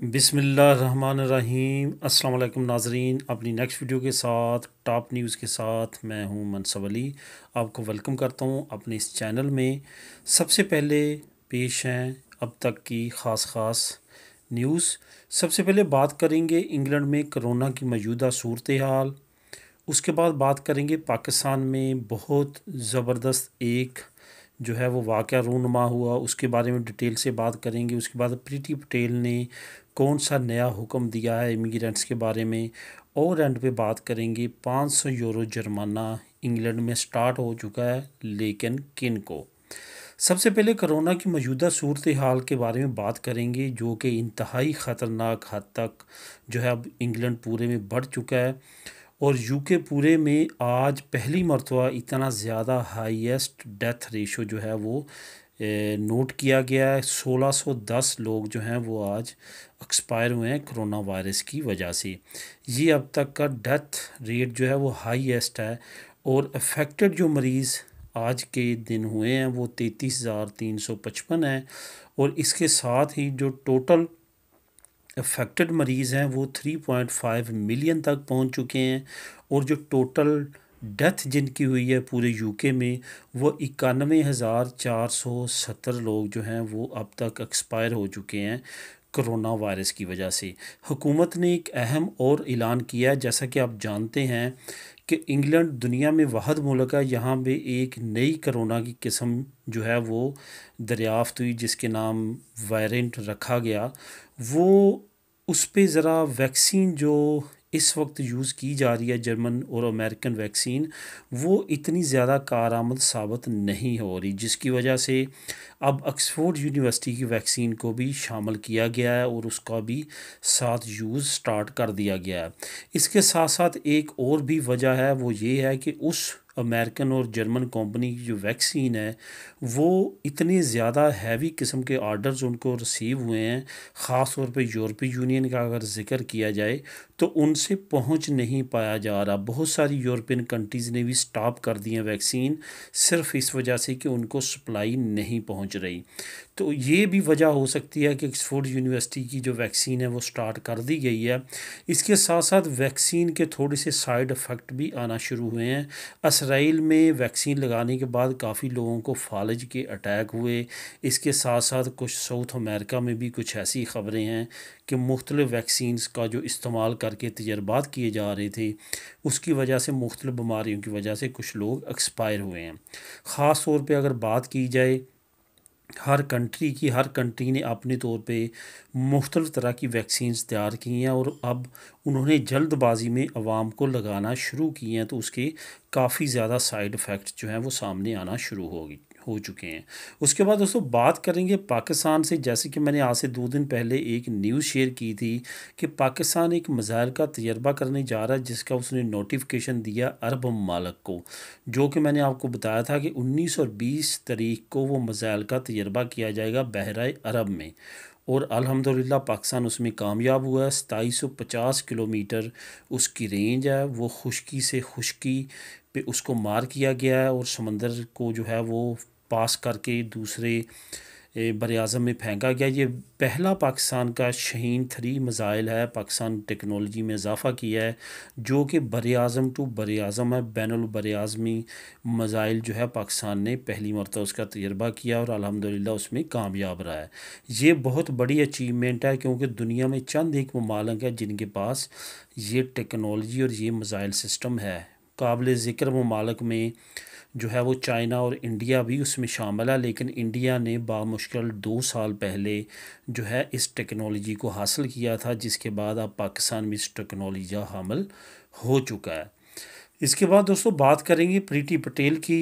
बिस्मिल्लाहिर्रहमानिर्रहीम अस्सलाम वालेकुम नाजरीन। अपनी नेक्स्ट वीडियो के साथ टॉप न्यूज़ के साथ मैं हूं मनसब अली, आपको वेलकम करता हूं अपने इस चैनल में। सबसे पहले पेश हैं अब तक की ख़ास न्यूज़। सबसे पहले बात करेंगे इंग्लैंड में कोरोना की मौजूदा सूरत हाल। उसके बाद बात करेंगे पाकिस्तान में बहुत ज़बरदस्त एक जो है वो वाक़या रूनुमा हुआ, उसके बारे में डिटेल से बात करेंगे। उसके बाद प्रीति पटेल ने कौन सा नया हुक्म दिया है इमिग्रेंट्स के बारे में, और एंड पे बात करेंगे 500 यूरो जुर्माना इंग्लैंड में स्टार्ट हो चुका है, लेकिन किन को। सबसे पहले कोरोना की मौजूदा सूरत हाल के बारे में बात करेंगे, जो कि इंतहाई ख़तरनाक हद तक जो है अब इंग्लैंड पूरे में बढ़ चुका है। और यूके पूरे में आज पहली मरतबा इतना ज़्यादा हाईएस्ट डेथ रेशो जो है वो नोट किया गया है। 1610 लोग जो हैं वो आज एक्सपायर हुए हैं कोरोना वायरस की वजह से। ये अब तक का डेथ रेट जो है वो हाईएस्ट है। और अफेक्टेड जो मरीज़ आज के दिन हुए हैं वो 33,355 हैं। और इसके साथ ही जो टोटल अफेक्टेड मरीज़ हैं वो 3.5 मिलियन तक पहुंच चुके हैं। और जो टोटल डेथ जिनकी हुई है पूरे यूके में वो 91,470 लोग जो हैं वो अब तक एक्सपायर हो चुके हैं कोरोना वायरस की वजह से। हुकूमत ने एक अहम और ऐलान किया है, जैसा कि आप जानते हैं कि इंग्लैंड दुनिया में वाहद मुल्क है यहाँ पे एक नई कोरोना की किस्म जो है वो दरियाफ़्त हुई, जिसके नाम वेरिएंट रखा गया। वो उस पे ज़रा वैक्सीन जो इस वक्त यूज़ की जा रही है, जर्मन और अमेरिकन वैक्सीन, वो इतनी ज़्यादा कारआमद साबित नहीं हो रही, जिसकी वजह से अब ऑक्सफोर्ड यूनिवर्सिटी की वैक्सीन को भी शामिल किया गया है और उसका भी साथ यूज़ स्टार्ट कर दिया गया है। इसके साथ साथ एक और भी वजह है, वो ये है कि उस अमेरिकन और जर्मन कंपनी की जो वैक्सीन है वो इतने ज़्यादा हैवी किस्म के आर्डर्स उनको रिसीव हुए हैं। ख़ास तौर पे यूरोपीय यूनियन का अगर ज़िक्र किया जाए तो उनसे पहुंच नहीं पाया जा रहा। बहुत सारी यूरोपियन कंट्रीज़ ने भी स्टॉप कर दी हैं वैक्सीन, सिर्फ इस वजह से कि उनको सप्लाई नहीं पहुंच रही। तो ये भी वजह हो सकती है कि ऑक्सफोर्ड यूनिवर्सिटी की जो वैक्सीन है वो स्टार्ट कर दी गई है। इसके साथ साथ वैक्सीन के थोड़े से साइड इफ़ेक्ट भी आना शुरू हुए हैं। इसराइल में वैक्सीन लगाने के बाद काफ़ी लोगों को फालज के अटैक हुए। इसके साथ साथ कुछ साउथ अमेरिका में भी कुछ ऐसी ख़बरें हैं कि मुख्तलिफ़ वैक्सीन्स का जो इस्तेमाल करके तजर्बात किए जा रहे थे, उसकी वजह से मुख्तलिफ़ बीमारियों की वजह से कुछ लोग एक्सपायर हुए हैं। ख़ास तौर पे अगर बात की जाए हर कंट्री ने अपने तौर पे मुख्तलिफ़ तरह की वैक्सीन्स तैयार की हैं और अब उन्होंने जल्दबाजी में आवाम को लगाना शुरू किए हैं, तो उसके काफ़ी ज़्यादा साइड इफ़ेक्ट्स जो हैं वो सामने आना शुरू हो चुके हैं। उसके बाद दोस्तों बात करेंगे पाकिस्तान से। जैसे कि मैंने आज से 2 दिन पहले एक न्यूज़ शेयर की थी कि पाकिस्तान एक मिसाइल का तजर्बा करने जा रहा है, जिसका उसने नोटिफिकेशन दिया अरब ममालिक को, जो कि मैंने आपको बताया था कि 19 और 20 तारीख को वो मिसाइल का तजर्बा किया जाएगा बहराए अरब में। और अल्हम्दुलिल्लाह पाकिस्तान उसमें कामयाब हुआ है। 2750 किलोमीटर उसकी रेंज है। वो खुश्की से खुश्की पे उसको मार किया गया है और समंदर को जो है वो पास करके दूसरे बरआज़म में फेंका गया। ये पहला पाकिस्तान का शाहीन-3 मिसाइल है। पाकिस्तान टेक्नोलॉजी में इजाफ़ा किया है, जो कि बरआज़म टू बरआज़म है। बैनुल बरआज़मी मिसाइल जो है पाकिस्तान ने पहली मरतबा उसका तजर्बा किया और अल्हम्दुलिल्लाह उसमें कामयाब रहा है। ये बहुत बड़ी अचीवमेंट है, क्योंकि दुनिया में चंद एक ममालिक है जिनके पास ये टेक्नोलॉजी और ये मिसाइल सिस्टम है। काबिल ज़िक्र ममालिक में जो है वो चाइना और इंडिया भी उसमें शामिल है, लेकिन इंडिया ने बामुश्किल 2 साल पहले जो है इस टेक्नोलॉजी को हासिल किया था, जिसके बाद अब पाकिस्तान में इस टेक्नोलॉजी का हामिल हो चुका है। इसके बाद दोस्तों बात करेंगे प्रीति पटेल की।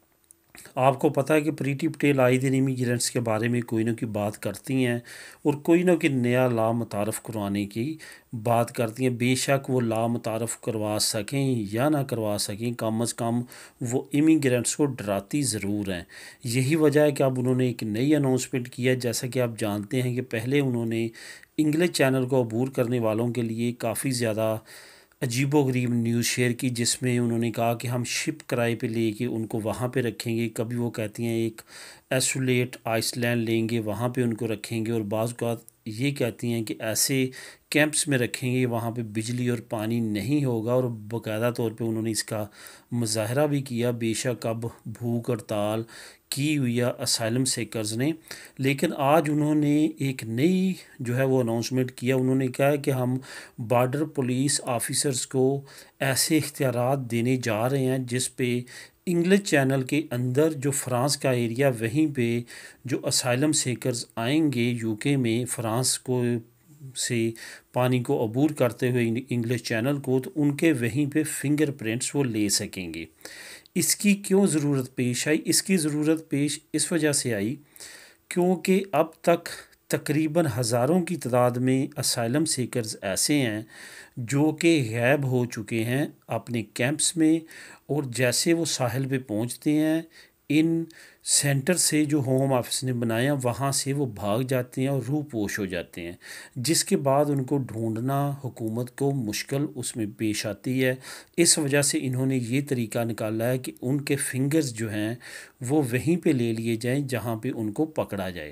आपको पता है कि प्रीति पटेल आए दिन इमिग्रेंट्स के बारे में कोई ना कोई बात करती हैं और कोई ना कोई नया ला मुतारफ़ करवाने की बात करती हैं। बेशक वो ला मुतारफ़ करवा सकें या ना करवा सकें, कम अज़ कम वो इमिग्रेंट्स को डराती ज़रूर हैं। यही वजह है कि अब उन्होंने एक नई अनाउंसमेंट किया है। जैसा कि आप जानते हैं कि पहले उन्होंने इंग्लिश चैनल को अबूर करने वालों के लिए काफ़ी ज़्यादा अजीबोगरीब न्यूज़ शेयर की, जिसमें उन्होंने कहा कि हम शिप किराए पे लेके उनको वहाँ पे रखेंगे। कभी वो कहती हैं एक एसोलेट आइसलैंड लेंगे, वहाँ पे उनको रखेंगे, और बाज़ औक़ात ये कहती हैं कि ऐसे कैंप्स में रखेंगे वहाँ पे बिजली और पानी नहीं होगा, और बाकायदा तौर पे उन्होंने इसका मुज़ाहरा भी किया। बेशक अब भूख हड़ताल की हुई है असाइलम सीकर्स ने, लेकिन आज उन्होंने एक नई जो है वो अनाउंसमेंट किया। उन्होंने कहा है कि हम बॉर्डर पुलिस ऑफिसर्स को ऐसे इख्तियारात देने जा रहे हैं जिस पे इंग्लिश चैनल के अंदर जो फ़्रांस का एरिया, वहीं पे जो असाइलम सीकर्स आएंगे यूके में फ़्रांस को से पानी को अबूर करते हुए इंग्लिश चैनल को, तो उनके वहीं पे फिंगरप्रिंट्स वो ले सकेंगे। इसकी क्यों ज़रूरत पेश आई? इसकी ज़रूरत पेश इस वजह से आई क्योंकि अब तक तकरीबन हज़ारों की तादाद में असाइलम सीकर्स ऐसे हैं जो कि गायब हो चुके हैं अपने कैंप्स में, और जैसे वो साहिल पे पहुंचते हैं, इन सेंटर से जो होम ऑफिस ने बनाया वहाँ से वो भाग जाते हैं और रूह पोश हो जाते हैं, जिसके बाद उनको ढूंढना हुकूमत को मुश्किल उसमें पेश आती है। इस वजह से इन्होंने ये तरीका निकाला है कि उनके फिंगर्स जो हैं वो वहीं पे ले लिए जाएं जहाँ पे उनको पकड़ा जाए।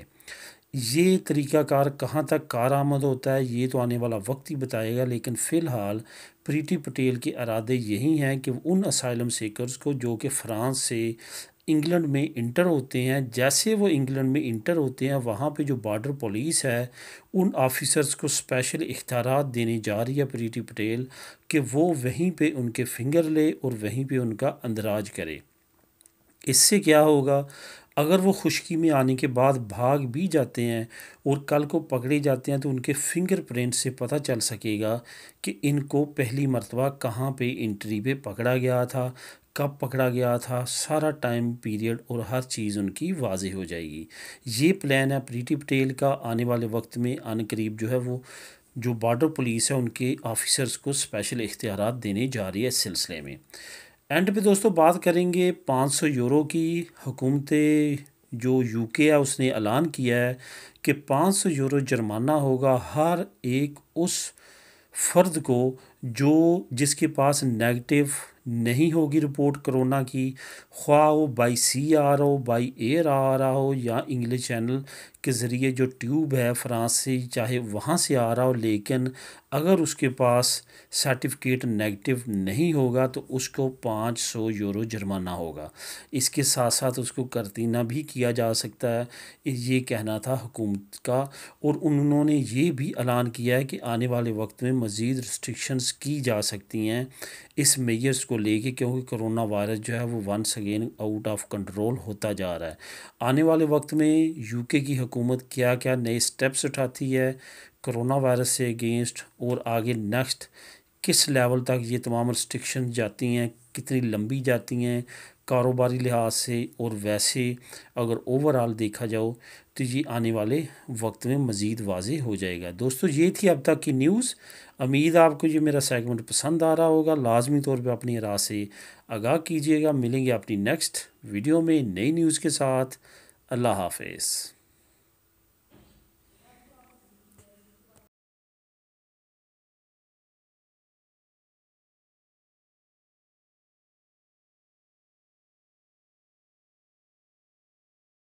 ये तरीक़ाकार कहाँ तक कारआमद होता है ये तो आने वाला वक्त ही बताएगा, लेकिन फ़िलहाल प्रीति पटेल के इरादे यही हैं कि उन असाइलम सीकर्स को जो कि फ़्रांस से इंग्लैंड में इंटर होते हैं, जैसे वो इंग्लैंड में इंटर होते हैं वहाँ पे जो बॉर्डर पुलिस है उन ऑफिसर्स को स्पेशल इख्तियारात देने जा रही है प्रीति पटेल कि वो वहीं पे उनके फिंगर ले और वहीं पे उनका अंदराज करे। इससे क्या होगा, अगर वो खुश्की में आने के बाद भाग भी जाते हैं और कल को पकड़े जाते हैं तो उनके फिंगरप्रिंट से पता चल सकेगा कि इनको पहली मर्तबा कहाँ पे एंट्री पे पकड़ा गया था, कब पकड़ा गया था, सारा टाइम पीरियड और हर चीज़ उनकी वाज़ेह हो जाएगी। ये प्लान है प्रीति पटेल का। आने वाले वक्त में अनकरीब जो है वो जो बॉर्डर पुलिस है उनके ऑफिसर्स को स्पेशल इख्तियारात देने जा रही है इस सिलसिले में। एंड पे दोस्तों बात करेंगे 500 यूरो की। हुकूमत जो यूके है उसने ऐलान किया है कि 500 यूरो जुर्माना होगा हर एक उस फ़र्द को जो जिसके पास नेगेटिव नहीं होगी रिपोर्ट कोरोना की, ख्वाह वो बाई सी आ रहा हो, बाई एयर आ रहा हो, या इंग्लिश चैनल के ज़रिए जो ट्यूब है फ़्रांस से चाहे वहाँ से आ रहा हो, लेकिन अगर उसके पास सर्टिफिकेट नेगेटिव नहीं होगा तो उसको 500 यूरो जुर्माना होगा। इसके साथ साथ उसको करतीना भी किया जा सकता है, ये कहना था हुकूमत का। और उन्होंने ये भी ऐलान किया है कि आने वाले वक्त में मज़ीद रिस्ट्रिक्शंस की जा सकती हैं इस मेजर्स को लेके, क्योंकि कोरोना वायरस जो है वो once again out of control होता जा रहा है। आने वाले वक्त में यूके की हुकूमत क्या क्या नए स्टेप्स उठाती है कोरोना वायरस से अगेंस्ट, और आगे नेक्स्ट किस लेवल तक ये तमाम रिस्ट्रिक्शन जाती हैं, कितनी लंबी जाती हैं कारोबारी लिहाज से, और वैसे अगर ओवरऑल देखा जाओ तो ये आने वाले वक्त में मज़ीद वाज़ेह हो जाएगा। दोस्तों ये थी अब तक की न्यूज़। उम्मीद है आपको ये मेरा सेगमेंट पसंद आ रहा होगा। लाजमी तौर पे अपनी राय से आगाह कीजिएगा। मिलेंगे अपनी नेक्स्ट वीडियो में नई न्यूज़ के साथ। अल्लाह हाफ़िज़।